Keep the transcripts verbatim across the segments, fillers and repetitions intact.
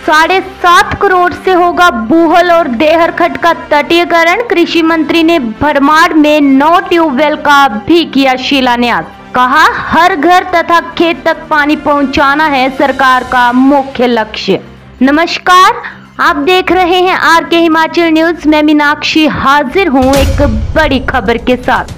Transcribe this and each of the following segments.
साढ़े सात करोड़ से होगा बूहल और देहरखट का तटीयकरण। कृषि मंत्री ने भरमाड़ में नौ ट्यूबवेल का भी किया शिलान्यास। कहा, हर घर तथा खेत तक पानी पहुंचाना है सरकार का मुख्य लक्ष्य। नमस्कार, आप देख रहे हैं आर के हिमाचल न्यूज। मैं मीनाक्षी हाजिर हूं एक बड़ी खबर के साथ।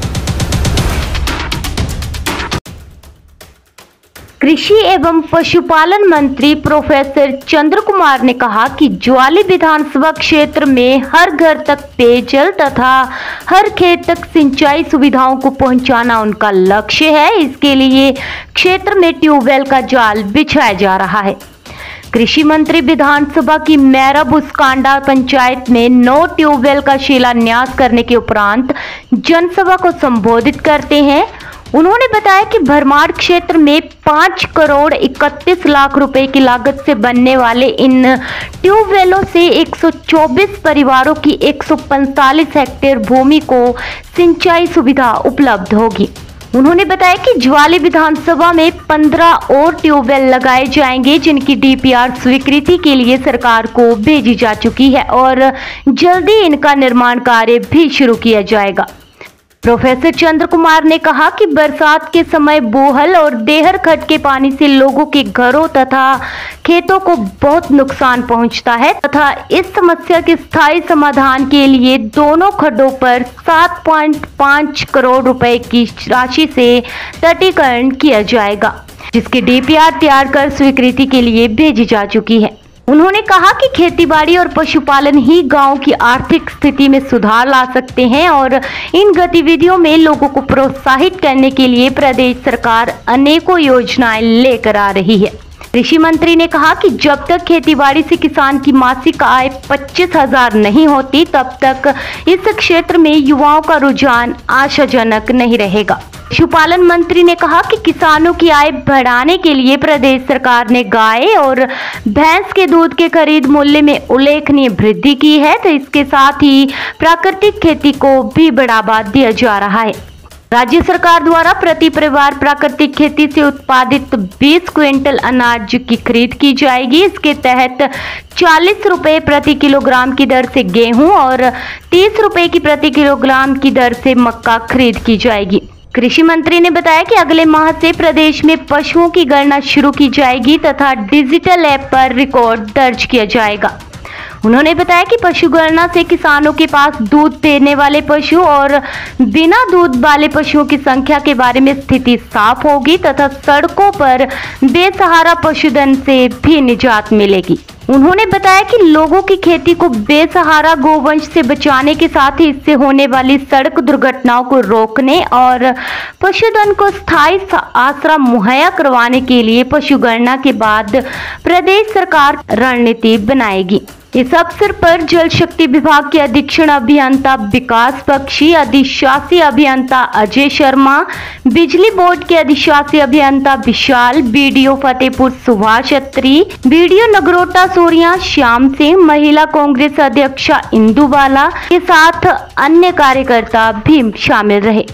कृषि एवं पशुपालन मंत्री प्रोफेसर चंद्र कुमार ने कहा कि ज्वाली विधानसभा क्षेत्र में हर घर तक पेयजल तथा हर खेत तक सिंचाई सुविधाओं को पहुंचाना उनका लक्ष्य है। इसके लिए क्षेत्र में ट्यूबवेल का जाल बिछाया जा रहा है। कृषि मंत्री विधानसभा की मैरा बुस्कांडा पंचायत में नौ ट्यूबवेल का शिलान्यास करने के उपरांत जनसभा को संबोधित करते हैं। उन्होंने बताया कि भरमाड़ क्षेत्र में पाँच करोड़ इकतीस लाख रुपए की लागत से बनने वाले इन ट्यूबवेलों से एक सौ चौबीस परिवारों की एक सौ पैंतालीस हेक्टेयर भूमि को सिंचाई सुविधा उपलब्ध होगी। उन्होंने बताया कि ज्वाली विधानसभा में पंद्रह और ट्यूबवेल लगाए जाएंगे, जिनकी डी पी आर स्वीकृति के लिए सरकार को भेजी जा चुकी है और जल्दी इनका निर्माण कार्य भी शुरू किया जाएगा। प्रोफेसर चंद्र कुमार ने कहा कि बरसात के समय बूहल और देहरखट के पानी से लोगों के घरों तथा खेतों को बहुत नुकसान पहुंचता है तथा इस समस्या के स्थायी समाधान के लिए दोनों खड्डों पर सात पॉइंट पाँच करोड़ रुपए की राशि से तटीकरण किया जाएगा, जिसकी डी पी आर तैयार कर स्वीकृति के लिए भेजी जा चुकी है। उन्होंने कहा कि खेतीबाड़ी और पशुपालन ही गांव की आर्थिक स्थिति में सुधार ला सकते हैं और इन गतिविधियों में लोगों को प्रोत्साहित करने के लिए प्रदेश सरकार अनेकों योजनाएं लेकर आ रही है। कृषि मंत्री ने कहा कि जब तक खेतीबाड़ी से किसान की मासिक आय पच्चीस हजार नहीं होती, तब तक इस क्षेत्र में युवाओं का रुझान आशाजनक नहीं रहेगा। पशुपालन मंत्री ने कहा कि किसानों की आय बढ़ाने के लिए प्रदेश सरकार ने गाय और भैंस के दूध के खरीद मूल्य में उल्लेखनीय वृद्धि की है, तो इसके साथ ही प्राकृतिक खेती को भी बढ़ावा दिया जा रहा है। राज्य सरकार द्वारा प्रति परिवार प्राकृतिक खेती से उत्पादित बीस क्विंटल अनाज की खरीद की जाएगी। इसके तहत चालीस रुपए प्रति किलोग्राम की दर से गेहूं और तीस रुपए की प्रति किलोग्राम की दर से मक्का खरीद की जाएगी। कृषि मंत्री ने बताया कि अगले माह से प्रदेश में पशुओं की गणना शुरू की जाएगी तथा डिजिटल ऐप पर रिकॉर्ड दर्ज किया जाएगा। उन्होंने बताया कि पशु गणना से किसानों के पास दूध देने वाले पशु और बिना दूध वाले पशुओं की संख्या के बारे में स्थिति साफ होगी तथा सड़कों पर बेसहारा पशुधन से भी निजात मिलेगी। उन्होंने बताया कि लोगों की खेती को बेसहारा गोवंश से बचाने के साथ ही इससे होने वाली सड़क दुर्घटनाओं को रोकने और पशुधन को स्थायी आसरा मुहैया करवाने के लिए पशुगणना के बाद प्रदेश सरकार रणनीति बनाएगी। इस अवसर पर जल शक्ति विभाग के अधीक्षण अभियंता विकास बख्शी, अधिशासी अभियंता अजय शर्मा, बिजली बोर्ड के अधिशासी अभियंता Vishal, B D O Fatehpur Subhash Atri, B D O Nagrota Surya Shyam Singh, महिला कांग्रेस अध्यक्षा इंदु बाला के साथ अन्य कार्यकर्ता भी शामिल रहे।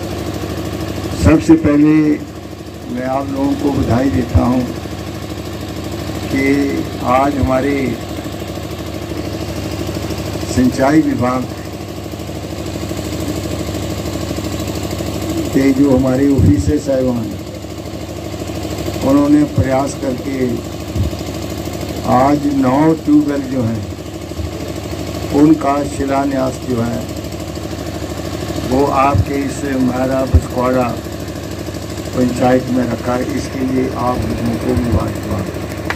सबसे पहले मैं आप लोगों को बधाई देता हूं कि आज हमारे सिंचाई विभाग के जो हमारे ऑफिसर साहिबान उन्होंने प्रयास करके आज नौ ट्यूबवेल जो हैं उनका शिलान्यास जो है वो आपके इस मैरा बुस्कांडा पंचायत में रखा है। इसके लिए आप लोगों को मुबारकबाद।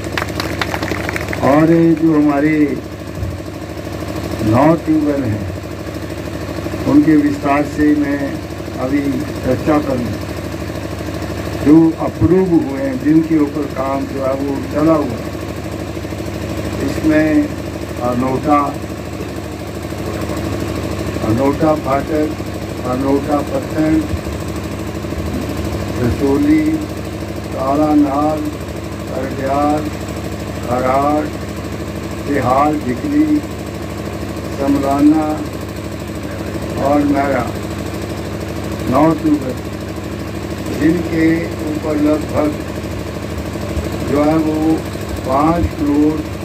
और जो हमारे नौ ट्यूबवेल हैं उनके विस्तार से मैं अभी चर्चा करूँ। जो अप्रूव हुए हैं, जिनके ऊपर काम जो है वो चला हुआ है, इसमें अनोटा अनोटा फाटक, अनोटा पत्थर, रसोली, काला नाल, करडियाल, खराड़, तिहाड़, ढिकली, समलाना और मैरा नौ ट्यूबवेल, जिनके ऊपर लगभग जो है वो पाँच करोड़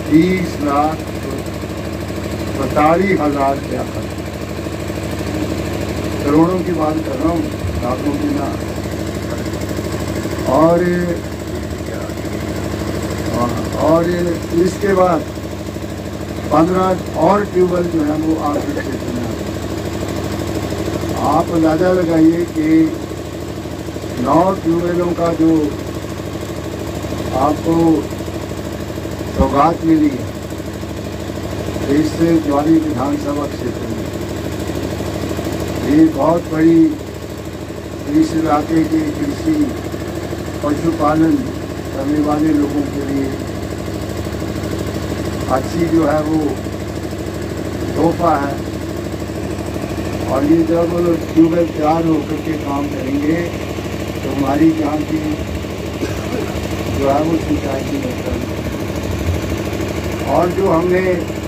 तीस लाख बतालीस हजार रुपया खर्च, करोड़ों की बात कर रहा हूँ, लाखों की ना। और और इसके बाद पंद्रह और ट्यूबवेल जो है वो आपके क्षेत्र में आए। आप अंदाजा लगाइए कि नौ ट्यूबवेलों का जो आपको सौगात मिली है इस ज्वाली विधानसभा क्षेत्र में, ये बहुत बड़ी इस इलाके के कृषि पशुपालन करने वाले लोगों के लिए अच्छी जो है वो तोहफा है। और ये जब ट्यूबवेल तैयार होकर के काम करेंगे तो हमारी यहाँ की जो है वो सिंचाई की व्यवस्था। और जो हमने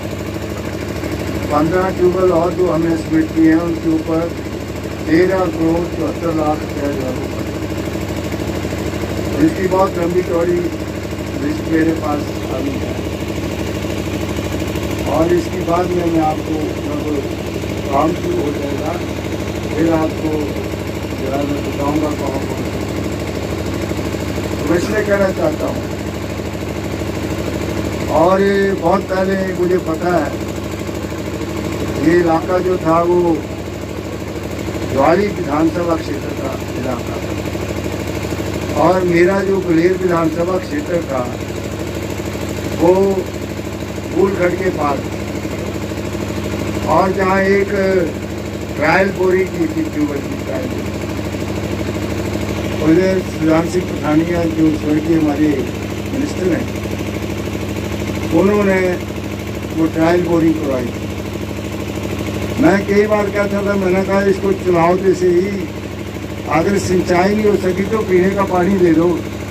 पंद्रह ट्यूबवेल और जो हमने सबमिट किए हैं उनके ऊपर तेरह करोड़ चौहत्तर लाख रुपया जो है वो पड़े। इसकी बहुत लंबी चौड़ी लिस्ट मेरे पास अभी है और इसकी बाद में मैं आपको जब काम शुरू हो जाएगा फिर आपको जो है मैं बताऊँगा कहाँ कौन। तो इसलिए कहना चाहता हूँ, और ये बहुत पहले मुझे पता है ये इलाका जो था वो ज्वाली विधानसभा क्षेत्र का इलाका था और मेरा जो गुलेर विधानसभा क्षेत्र था वो फूलगढ़ के पास और जहाँ एक ट्रायल बोरी की थी ट्यूबवेल की ट्रायल उधर सुजान सिंह पठानिया जो स्वर्गीय हमारे मिनिस्टर हैं उन्होंने वो ट्रायल बोरी करवाई थी। मैं कई बार कहता था, मैंने कहा इसको चुनाव जैसे ही अगर सिंचाई नहीं हो सकी तो पीने का पानी दे दो,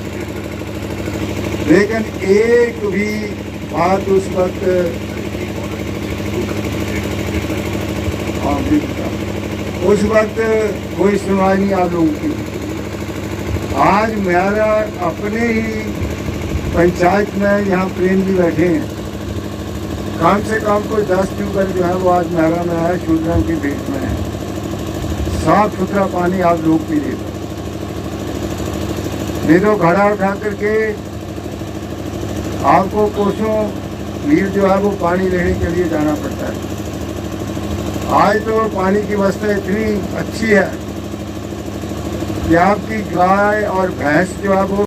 लेकिन एक भी बात उस वक्त उस वक्त कोई सुनवाई नहीं आप लोगों की। आज मेरा अपने ही पंचायत में यहाँ प्रेम भी बैठे हैं, कम से कम कोई दस ट्यूबवेल जो है वो आज मेरा में है, शूद्रों की भेंट में है। साफ सुथरा पानी आप लोग पी रहे हो, नहीं तो घड़ा उठा करके आपको कोसों मील जो है वो पानी लेने के लिए जाना पड़ता है। आज तो पानी की व्यवस्था इतनी अच्छी है कि आपकी गाय और भैंस जो है वो